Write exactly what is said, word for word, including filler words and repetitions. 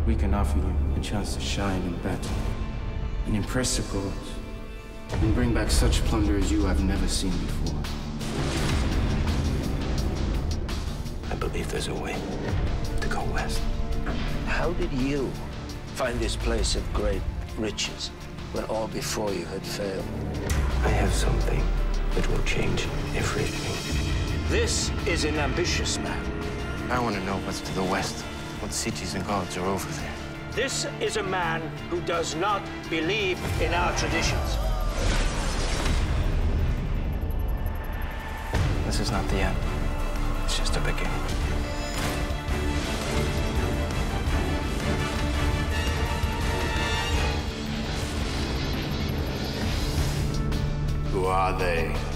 we can offer you a chance to shine in battle and impress the gods and bring back such plunder as you have never seen before. I believe there's a way to go west. How did you find this place of great riches when all before you had failed? I have something that will change everything. This is an ambitious man. I want to know what's to the west, what cities and gods are over there. This is a man who does not believe in our traditions. This is not the end. It's just a beginning. Who are they?